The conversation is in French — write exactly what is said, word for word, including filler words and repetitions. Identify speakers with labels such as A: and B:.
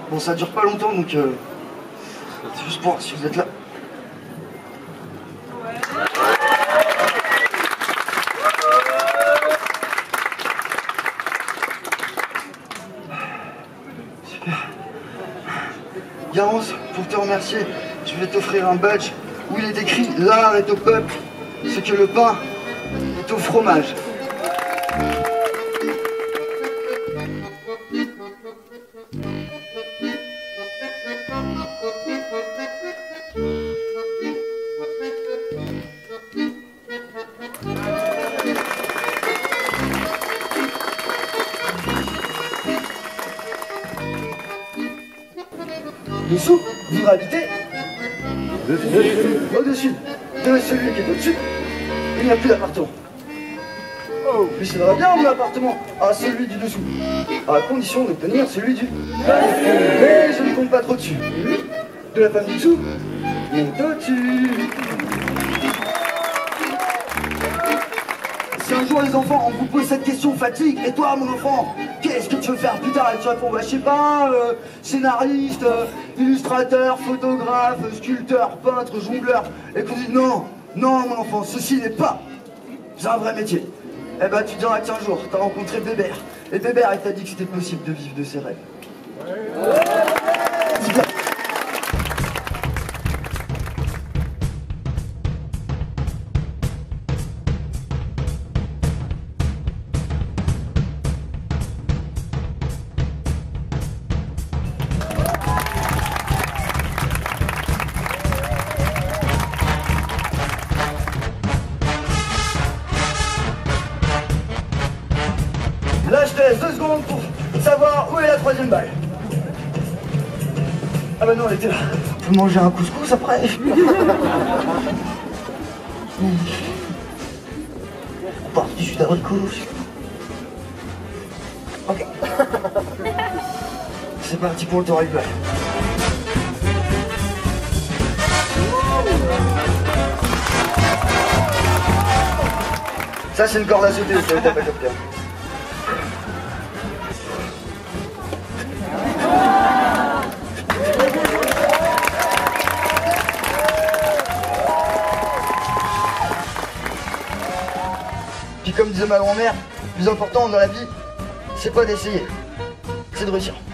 A: Bon, ça dure pas longtemps, donc euh, c'est juste pour voir si vous êtes là. Super. Garance, pour te remercier, je vais t'offrir un badge où il est écrit « L'art est au peuple, ce que le pain est au fromage ». Dessous, vous habitez au-dessus de celui qui est au-dessus, il n'y a plus d'appartement. Oh, mais ça va bien mon appartement à celui du dessous, à condition d'obtenir celui du mais je ne compte pas trop dessus. De la femme du dessous, il est au-dessus. Si un jour les enfants, on vous pose cette question fatigue, et toi mon enfant, qu'est-ce que tu veux faire plus tard? Et tu réponds, bah je sais pas, euh, scénariste, euh, illustrateur, photographe, sculpteur, peintre, jongleur. Et qu'on dit non, non mon enfant, ceci n'est pas un vrai métier. Eh ben tu diras qu'un jour, t'as rencontré Bébert. Et Bébert, il t'a dit que c'était possible de vivre de ses rêves. Ouais. Là, je te laisse deux secondes pour savoir où est la troisième balle. Ah bah non, elle était là. On peut manger un couscous après. On part du jus d'abricot. Ok. C'est parti pour le tour avec balle. Ça, c'est une corde à sauter, ça t'as pas capté. Puis comme disait ma grand-mère, le plus important dans la vie, c'est pas d'essayer, c'est de réussir.